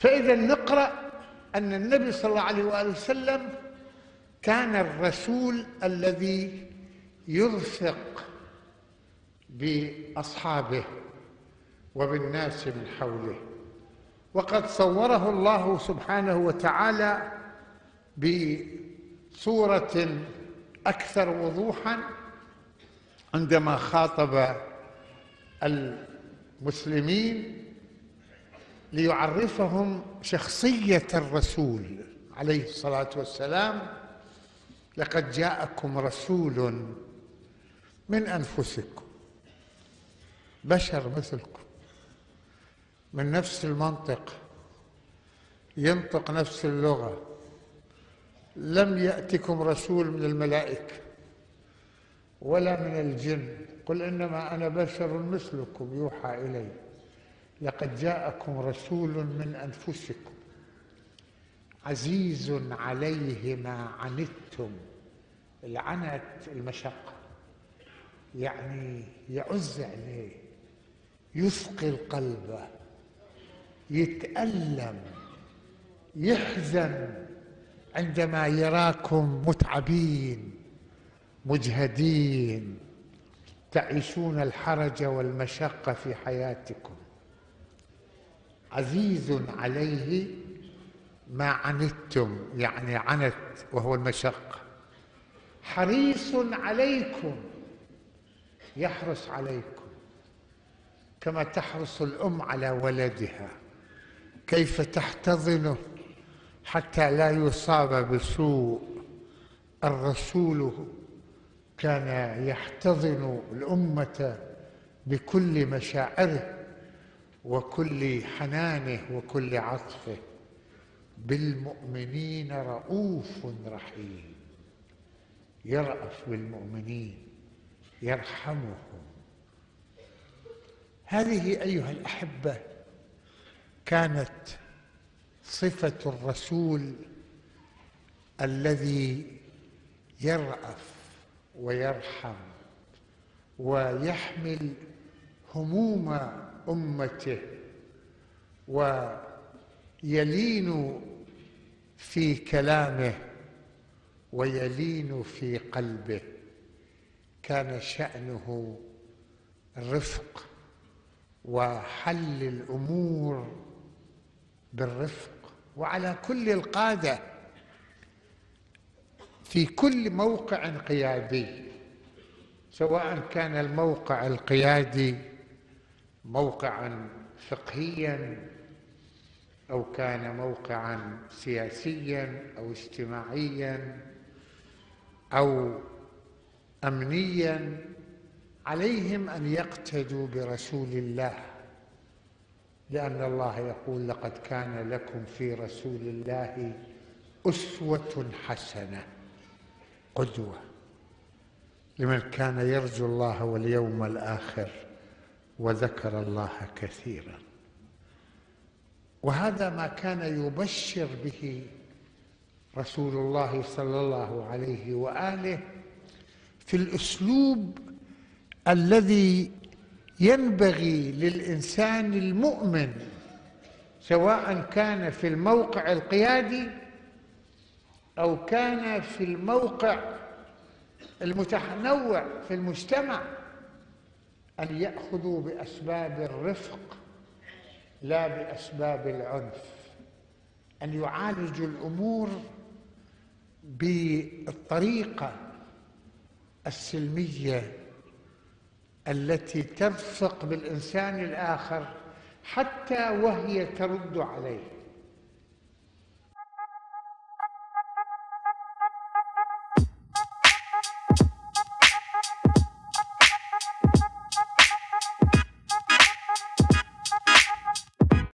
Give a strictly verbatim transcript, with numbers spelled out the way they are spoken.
فإذا نقرأ أن النبي صلى الله عليه وآله وسلم كان الرسول الذي يرفق بأصحابه وبالناس من حوله، وقد صوره الله سبحانه وتعالى بصورة أكثر وضوحاً عندما خاطب المسلمين ليعرفهم شخصية الرسول عليه الصلاة والسلام: لقد جاءكم رسول من أنفسكم، بشر مثلكم، من نفس المنطق، ينطق نفس اللغة، لم يأتكم رسول من الملائكة ولا من الجن، قل إنما أنا بشر مثلكم يوحى إلي. لقد جاءكم رسول من أنفسكم عزيز عليه ما عنتم. العنت المشقة، يعني يعز عليه، يثقل قلبه، يتألم، يحزن عندما يراكم متعبين مجهدين تعيشون الحرج والمشقة في حياتكم. عزيز عليه ما عنتم، يعني عنت وهو المشقة. حريص عليكم، يحرص عليكم كما تحرص الأم على ولدها، كيف تحتضنه حتى لا يصاب بسوء. الرسول كان يحتضن الأمة بكل مشاعره وكل حنانه وكل عطفه. بالمؤمنين رؤوف رحيم، يرأف بالمؤمنين، يرحمهم. هذه أيها الأحبة كانت صفة الرسول الذي يرأف ويرحم ويحمل هموم أمته ويلين في كلامه ويلين في قلبه. كان شأنه الرفق وحل الأمور بالرفق. وعلى كل القادة في كل موقع قيادي، سواء كان الموقع القيادي موقعاً فقهياً أو كان موقعاً سياسياً أو اجتماعياً أو أمنياً، عليهم أن يقتدوا برسول الله، لأن الله يقول: لقد كان لكم في رسول الله أسوة حسنة، قدوة لمن كان يرجو الله واليوم الآخر وذكر الله كثيرا. وهذا ما كان يبشر به رسول الله صلى الله عليه وآله في الأسلوب الذي ينبغي للإنسان المؤمن، سواء كان في الموقع القيادي أو كان في الموقع المتنوع في المجتمع، أن يأخذوا بأسباب الرفق لا بأسباب العنف، أن يعالجوا الأمور بالطريقة السلمية التي ترفق بالإنسان الآخر حتى وهي ترد عليه.